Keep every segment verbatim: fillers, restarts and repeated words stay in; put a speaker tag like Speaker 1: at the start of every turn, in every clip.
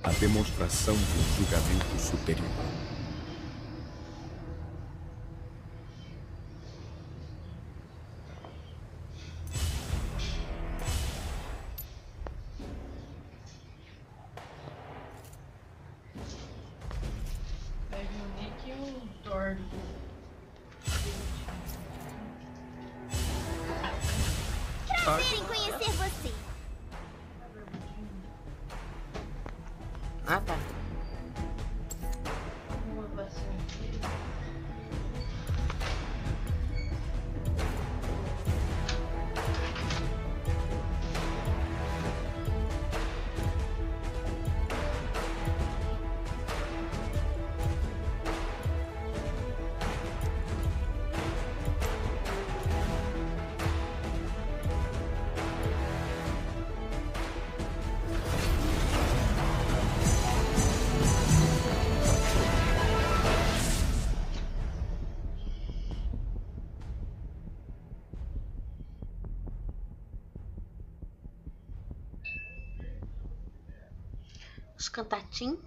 Speaker 1: A demonstração de um julgamento superior.
Speaker 2: Pega o Nick e o Thor.
Speaker 3: Prazer em conhecer você.
Speaker 4: Ah, tá.
Speaker 2: Uma vassoura aqui.
Speaker 4: Os cantatinhos.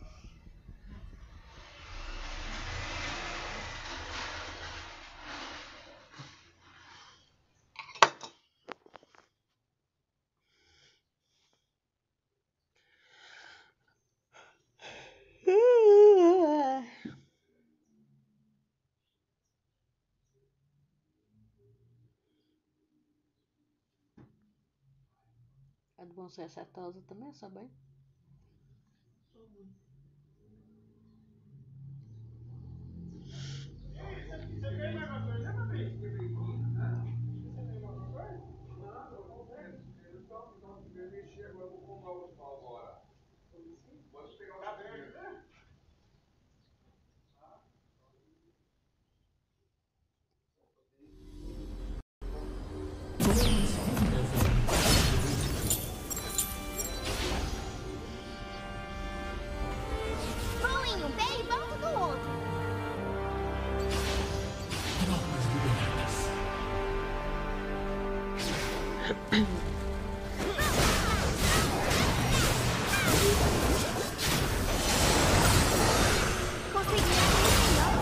Speaker 4: É do bom ser acetosa também, só bem?
Speaker 3: Vou em um pé e volto do outro. Consegui melhor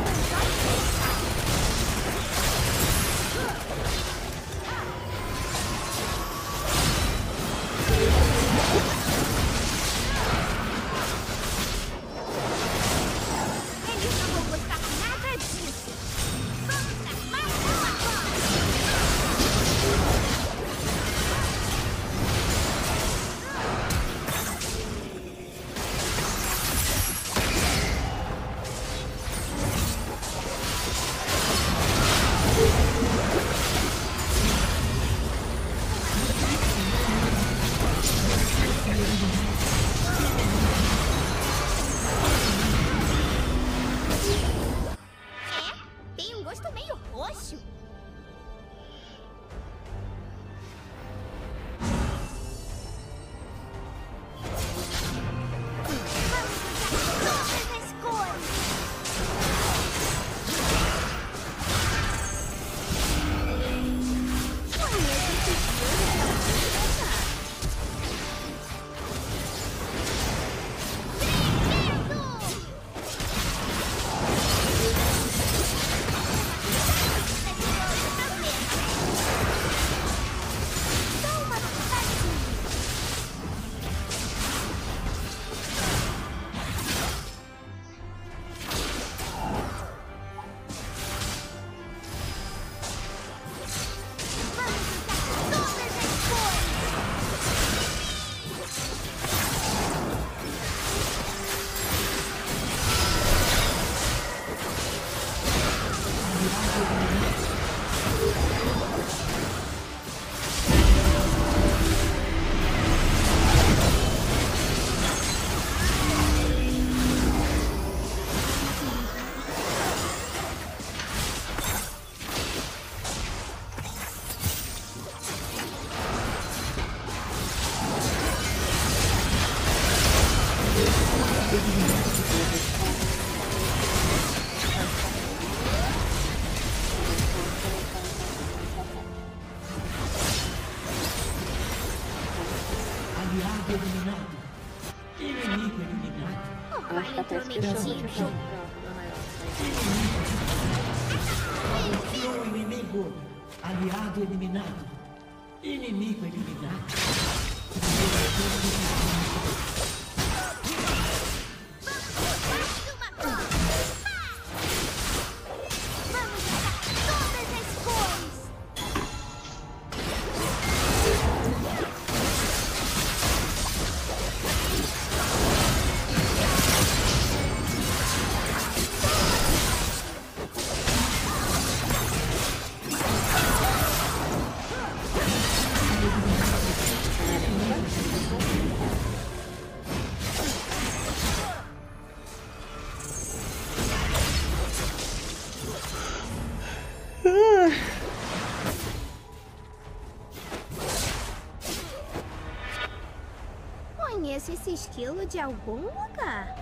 Speaker 3: Eles não vão gostar nada disso. Vamos travar uma agora. É, tem um gosto meio roxo. Vamos usar todas as cores. Conheço esse jogo. Só uma pitadinha. Vamos usar todas as cores.
Speaker 5: Aliado eliminado. Inimigo eliminado.
Speaker 4: Acho que até esqueceu de
Speaker 3: intrometido.
Speaker 5: Desafio inimigo. Aliado eliminado. Inimigo eliminado.
Speaker 3: Vamos usar todas as cores. Conheço esse esquilo de algum lugar.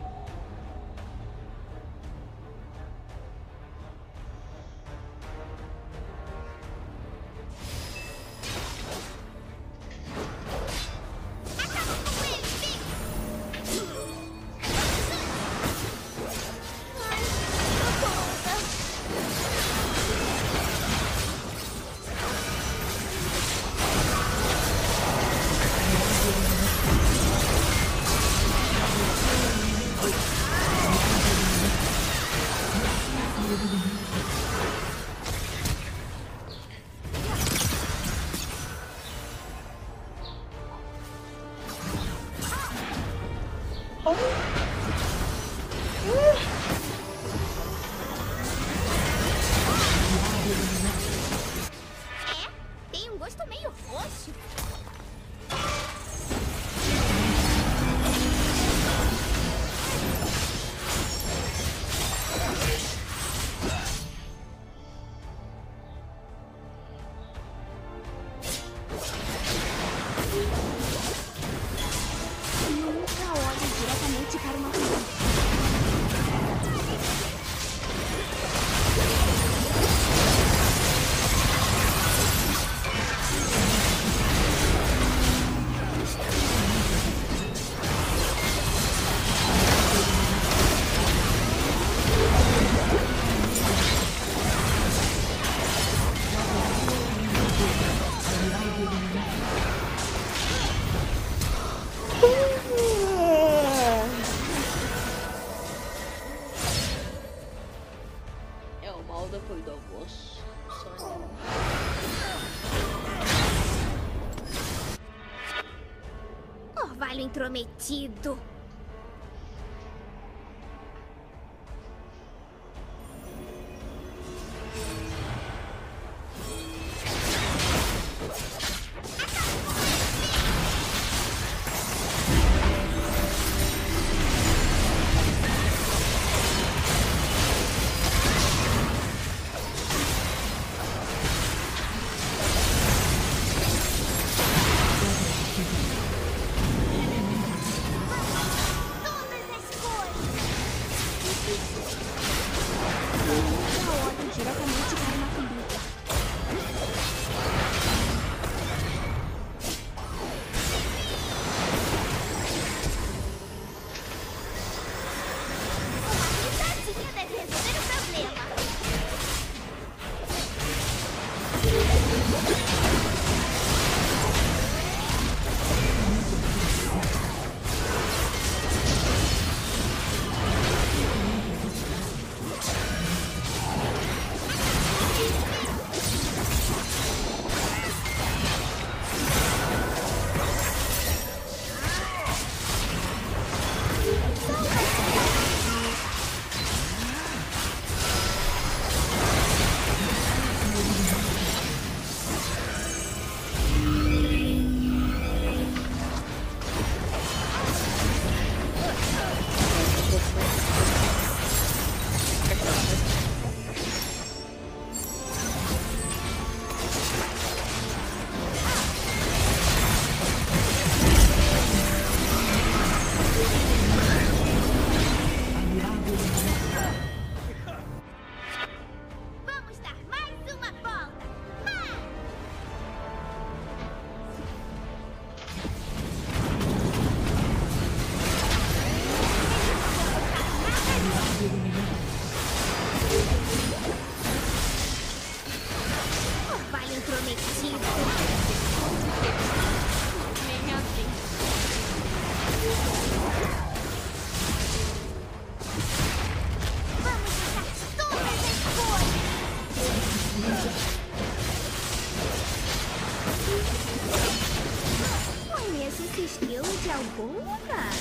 Speaker 3: É, tem um gosto meio roxo. Nunca olhe diretamente para uma coisa.
Speaker 4: É o mal depois do almoço. Só
Speaker 3: Orvalho intrometido. skill de algum lugar.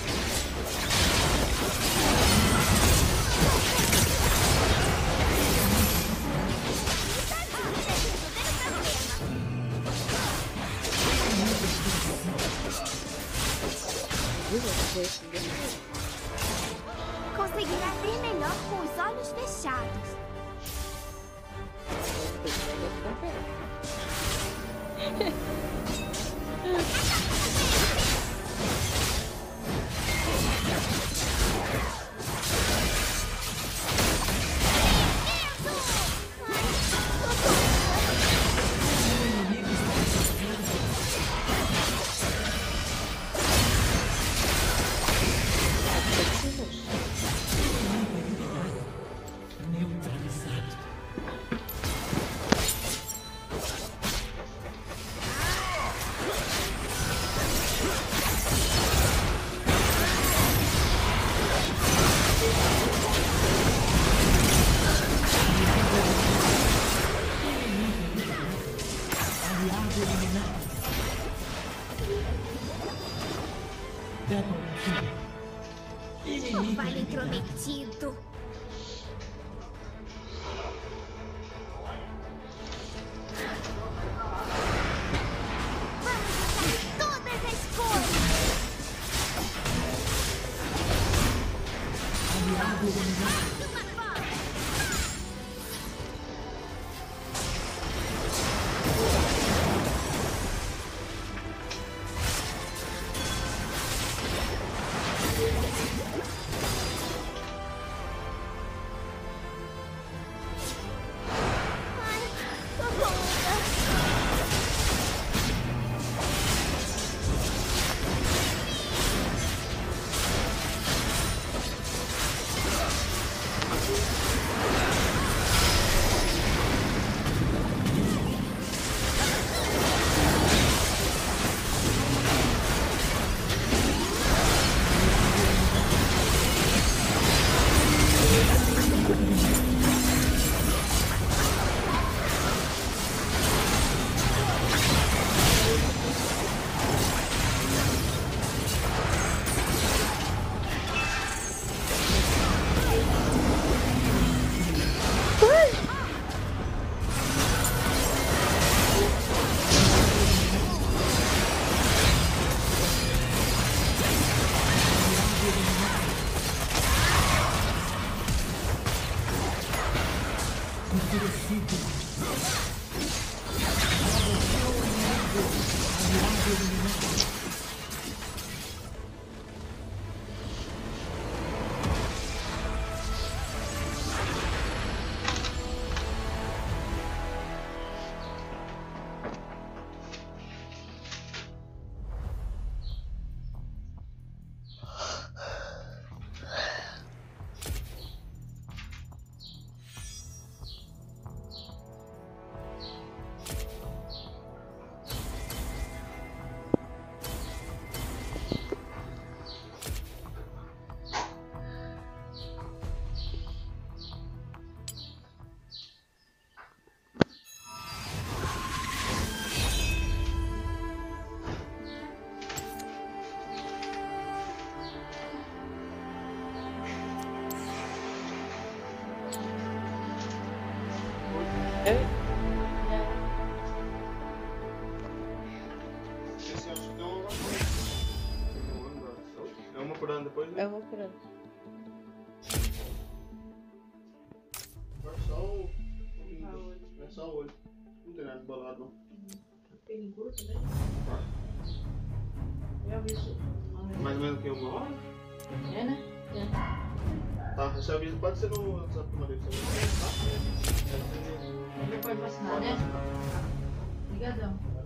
Speaker 3: Conseguirá ver melhor com os olhos fechados. Não vale intrometido. Vamos usar todas as cores.
Speaker 5: Aliado eliminado.
Speaker 6: É uma por ano depois, né?
Speaker 4: É uma por ano.
Speaker 6: Agora só o. É só o olho. Não tem nada bolado, não.
Speaker 2: Tem curto, né? Eu aviso.
Speaker 6: Mais ou menos que uma hora?
Speaker 2: É, né? É.
Speaker 6: Tá, esse aviso pode ser no WhatsApp do marido.
Speaker 2: Ele pode vacinar, né? Obrigadão.